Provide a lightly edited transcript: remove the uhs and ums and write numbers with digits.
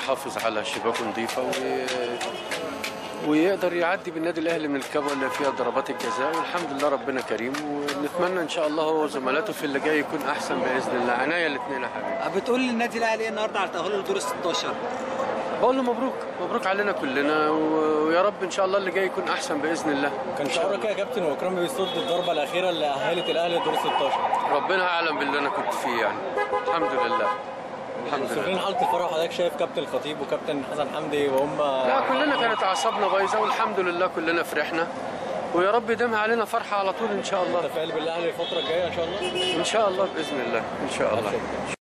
يحافظ على شباكه نظيفه ويقدر يعدي بالنادي الاهلي من الكبوه اللي فيها ضربات الجزاء، والحمد لله ربنا كريم، ونتمنى ان شاء الله هو وزملاته في اللي جاي يكون احسن باذن الله. عناية الاثنين يا حبيبي. بتقول للنادي الاهلي ايه النهارده على تاهله لدور ال 16؟ بقول له مبروك، مبروك علينا كلنا، ويا رب ان شاء الله اللي جاي يكون احسن باذن الله. كان شعورك ايه يا كابتن واكرام بيصد الضربه الاخيره اللي اهلت الاهلي لدور ال 16؟ ربنا اعلم باللي انا كنت فيه يعني. الحمد لله. الحمد لله. حاله الفرح حضرتك شايف كابتن الخطيب وكابتن حسن حمدي وهم؟ لا كلنا كانت اعصابنا بايظه، والحمد لله كلنا فرحنا، ويا رب يديمها علينا فرحه على طول ان شاء الله. متفائل بالاهلي الفتره الجايه ان شاء الله؟ ان شاء الله باذن الله ان شاء الله.